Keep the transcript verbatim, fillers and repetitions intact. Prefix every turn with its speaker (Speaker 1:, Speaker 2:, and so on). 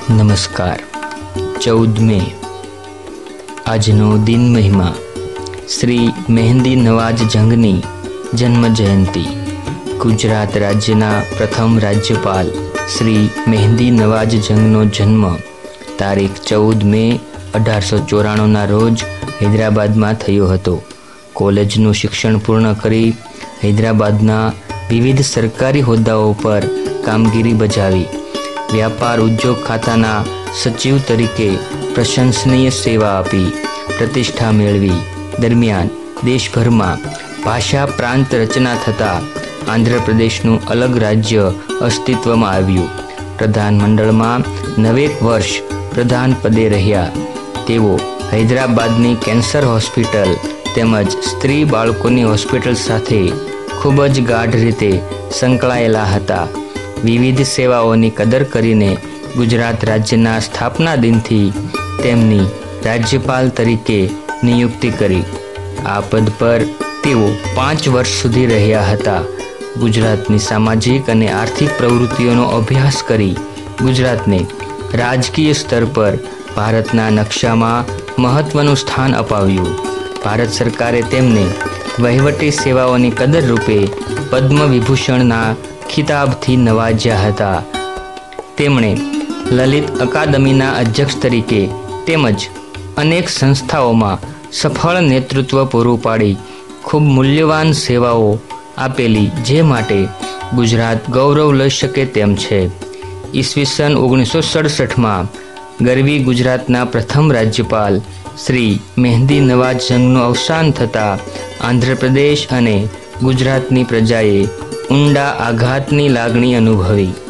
Speaker 1: નમસ્કાર. ચૌદ મે આજનો દિન મહિમા શ્રી મહેંદી નવાજ જંગની જન્મ જયંતિ. ગુજરાત રાજ્યના પ્રથમ રાજ્યપાલ શ્રી મહેંદી નવાજ જંગનો જન્મ તારીખ ચૌદ મે અઢારસો ચોરાણુંના રોજ હૈદરાબાદમાં થયો હતો. કોલેજનું શિક્ષણ પૂર્ણ કરી હૈદરાબાદના વિવિધ સરકારી હોદ્દાઓ પર કામગીરી બજાવી. વ્યાપાર ઉદ્યોગ ખાતાના સચિવ તરીકે પ્રશંસનીય સેવા આપી પ્રતિષ્ઠા મેળવી. દરમિયાન દેશભરમાં ભાષા પ્રાંત રચના થતાં આંધ્રપ્રદેશનું અલગ રાજ્ય અસ્તિત્વમાં આવ્યું. પ્રધાનમંડળમાં નવેક વર્ષ પ્રધાન પદે રહ્યા. તેઓ હૈદરાબાદની કેન્સર હોસ્પિટલ તેમજ સ્ત્રી બાળકોની હોસ્પિટલ સાથે ખૂબ જ ગાઢ રીતે સંકળાયેલા હતા. વિવિધ સેવાઓની કદર કરીને ગુજરાત રાજ્યના સ્થાપના દિનથી તેમની રાજ્યપાલ તરીકે નિયુક્તિ કરી. આ પદ પર તેઓ પાંચ વર્ષ સુધી રહ્યા હતા. ગુજરાતની સામાજિક અને આર્થિક પ્રવૃત્તિઓનો અભ્યાસ કરી ગુજરાતને રાજકીય સ્તર પર ભારતના નકશામાં મહત્વનું સ્થાન અપાવ્યું. ભારત સરકારે તેમને વહીવટી સેવાઓની કદર રૂપે પદ્મ વિભૂષણના ખિતાબથી નવાજ્યા હતા. તેમણે લલિત અકાદમીના અધ્યક્ષ તરીકે તેમજ અનેક સંસ્થાઓમાં સફળ નેતૃત્વ પૂરું પાડી ખૂબ મૂલ્યવાન સેવાઓ આપેલી, જે માટે ગુજરાત ગૌરવ લઈ શકે તેમ છે. ઈસવીસન ઓગણીસો સડસઠમાં ગરવી ગુજરાતના પ્રથમ રાજ્યપાલ શ્રી મહેંદી નવાજ જંગનું અવસાન થતાં આંધ્રપ્રદેશ અને ગુજરાતની પ્રજાએ ઊંડા આઘાતની લાગણી અનુભવી.